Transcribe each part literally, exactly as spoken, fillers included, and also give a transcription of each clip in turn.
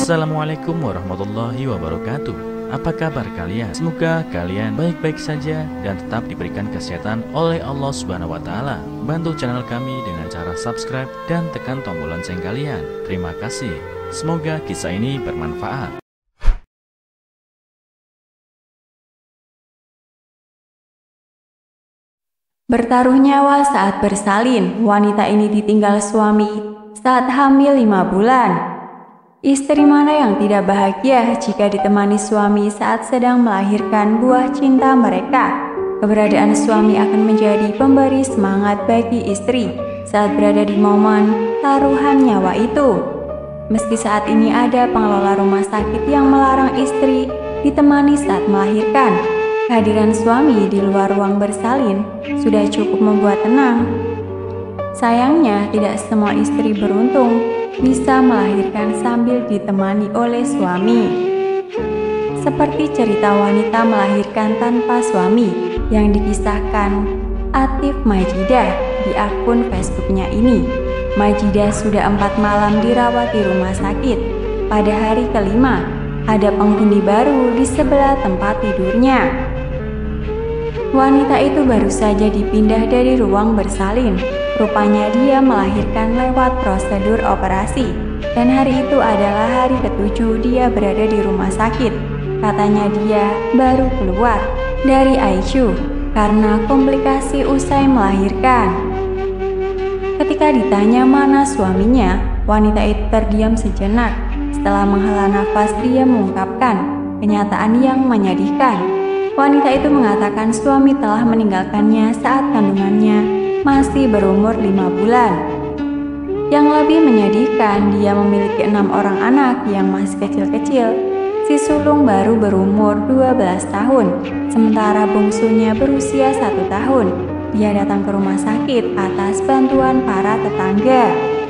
Assalamualaikum warahmatullahi wabarakatuh. Apa kabar kalian? Semoga kalian baik-baik saja dan tetap diberikan kesehatan oleh Allah Subhanahu wa Ta'ala. Bantu channel kami dengan cara subscribe dan tekan tombol lonceng kalian. Terima kasih. Semoga kisah ini bermanfaat. Bertaruh nyawa saat bersalin, wanita ini ditinggal suami saat hamil lima bulan. Istri mana yang tidak bahagia jika ditemani suami saat sedang melahirkan buah cinta mereka? Keberadaan suami akan menjadi pemberi semangat bagi istri saat berada di momen taruhan nyawa itu. Meski saat ini ada pengelola rumah sakit yang melarang istri ditemani saat melahirkan, kehadiran suami di luar ruang bersalin sudah cukup membuat tenang. Sayangnya, tidak semua istri beruntung bisa melahirkan sambil ditemani oleh suami. Seperti cerita wanita melahirkan tanpa suami yang dikisahkan Atif Majidah di akun Facebooknya ini. Majidah sudah empat malam dirawat di rumah sakit. Pada hari kelima, ada penghuni baru di sebelah tempat tidurnya. Wanita itu baru saja dipindah dari ruang bersalin. Rupanya dia melahirkan lewat prosedur operasi. Dan hari itu adalah hari ketujuh dia berada di rumah sakit. Katanya dia baru keluar dari I C U karena komplikasi usai melahirkan. Ketika ditanya mana suaminya, wanita itu terdiam sejenak. Setelah menghela nafas, dia mengungkapkan kenyataan yang menyedihkan. Wanita itu mengatakan suami telah meninggalkannya saat kandungannya masih berumur lima bulan. Yang lebih menyedihkan, dia memiliki enam orang anak yang masih kecil-kecil. Si sulung baru berumur dua belas tahun, sementara bungsunya berusia satu tahun. Dia datang ke rumah sakit atas bantuan para tetangga.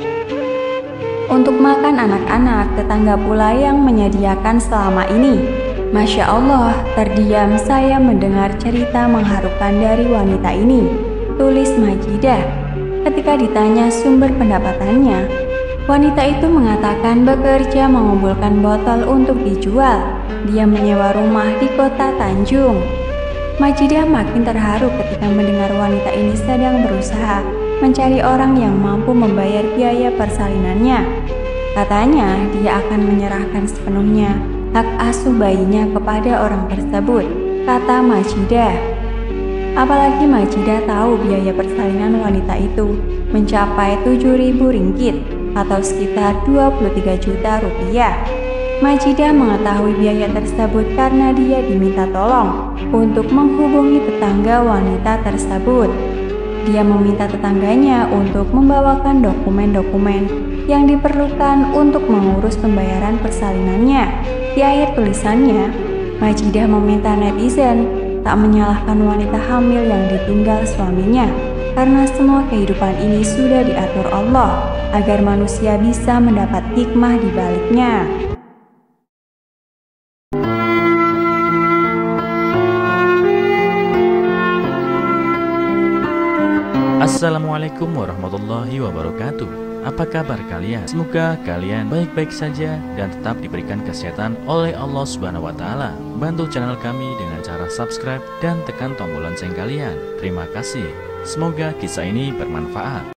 Untuk makan anak-anak, tetangga pula yang menyediakan selama ini. Masya Allah, terdiam saya mendengar cerita mengharukan dari wanita ini, tulis Majidah. Ketika ditanya sumber pendapatannya, wanita itu mengatakan bekerja mengumpulkan botol untuk dijual. Dia menyewa rumah di kota Tanjung. Majidah makin terharu ketika mendengar wanita ini sedang berusaha mencari orang yang mampu membayar biaya persalinannya. Katanya dia akan menyerahkan sepenuhnya hak asuh bayinya kepada orang tersebut, kata Majidah. Apalagi Majidah tahu biaya persalinan wanita itu mencapai tujuh ribu ringgit atau sekitar dua puluh tiga juta rupiah. Majidah mengetahui biaya tersebut karena dia diminta tolong untuk menghubungi tetangga wanita tersebut. Dia meminta tetangganya untuk membawakan dokumen-dokumen yang diperlukan untuk mengurus pembayaran persalinannya. Di akhir tulisannya, Majidah meminta netizen tak menyalahkan wanita hamil yang ditinggal suaminya, karena semua kehidupan ini sudah diatur Allah agar manusia bisa mendapat hikmah di baliknya. Assalamualaikum warahmatullahi wabarakatuh. Apa kabar kalian? Semoga kalian baik-baik saja dan tetap diberikan kesehatan oleh Allah Subhanahu wa Ta'ala. Bantu channel kami dengan cara subscribe dan tekan tombol lonceng kalian. Terima kasih. Semoga kisah ini bermanfaat.